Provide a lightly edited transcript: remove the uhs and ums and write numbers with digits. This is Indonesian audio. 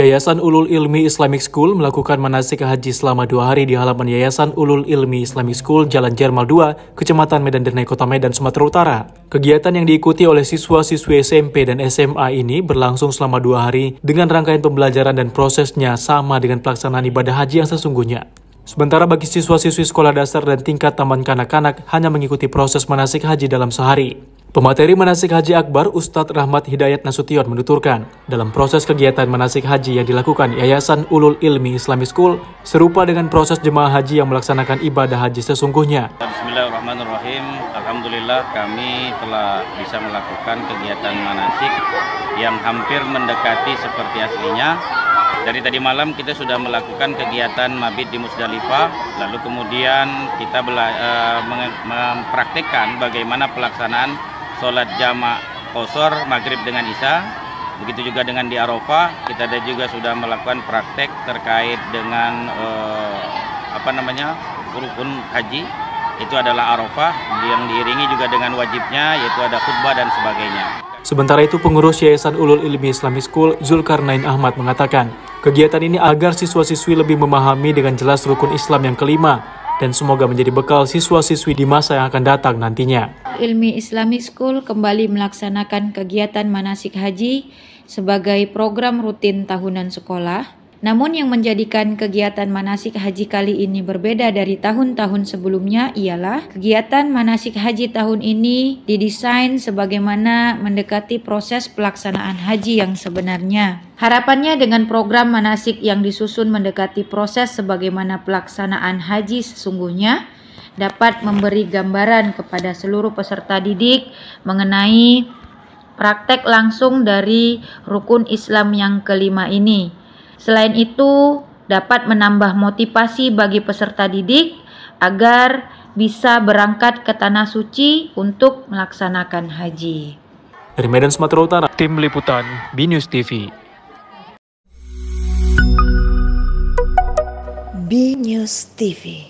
Yayasan Ulul Ilmi Islamic School melakukan manasik haji selama 2 hari di halaman Yayasan Ulul Ilmi Islamic School, Jalan Jermal 2, Kecamatan Medan Dernai, Kota Medan, Sumatera Utara. Kegiatan yang diikuti oleh siswa-siswi SMP dan SMA ini berlangsung selama 2 hari dengan rangkaian pembelajaran dan prosesnya sama dengan pelaksanaan ibadah haji yang sesungguhnya. Sementara bagi siswa-siswi sekolah dasar dan tingkat taman kanak-kanak hanya mengikuti proses manasik haji dalam sehari. Pemateri manasik haji akbar Ustadz Rahmat Hidayat Nasution menuturkan, dalam proses kegiatan manasik haji yang dilakukan Yayasan Ulul Ilmi Islamic School serupa dengan proses jemaah haji yang melaksanakan ibadah haji sesungguhnya. Bismillahirrahmanirrahim. Alhamdulillah kami telah bisa melakukan kegiatan manasik yang hampir mendekati seperti aslinya. Dari tadi malam kita sudah melakukan kegiatan mabit di Musdalifah, lalu kemudian kita mempraktikkan bagaimana pelaksanaan sholat jamak qashar maghrib dengan isya. Begitu juga dengan di Arafah, kita juga sudah melakukan praktek terkait dengan rukun haji. Itu adalah Arafah yang diiringi juga dengan wajibnya, yaitu ada khutbah dan sebagainya. Sementara itu, pengurus Yayasan Ulul Ilmi Islamic School Zulkarnain Ahmad mengatakan, kegiatan ini agar siswa-siswi lebih memahami dengan jelas rukun Islam yang kelima dan semoga menjadi bekal siswa-siswi di masa yang akan datang nantinya. Ilmi Islamic School kembali melaksanakan kegiatan manasik haji sebagai program rutin tahunan sekolah. Namun yang menjadikan kegiatan manasik haji kali ini berbeda dari tahun-tahun sebelumnya ialah kegiatan manasik haji tahun ini didesain sebagaimana mendekati proses pelaksanaan haji yang sebenarnya. Harapannya dengan program manasik yang disusun mendekati proses sebagaimana pelaksanaan haji sesungguhnya dapat memberi gambaran kepada seluruh peserta didik mengenai praktek langsung dari rukun Islam yang kelima ini. Selain itu, dapat menambah motivasi bagi peserta didik agar bisa berangkat ke Tanah Suci untuk melaksanakan haji. Dari Medan, Sumatera Utara, Tim Liputan BNews TV. BNews TV.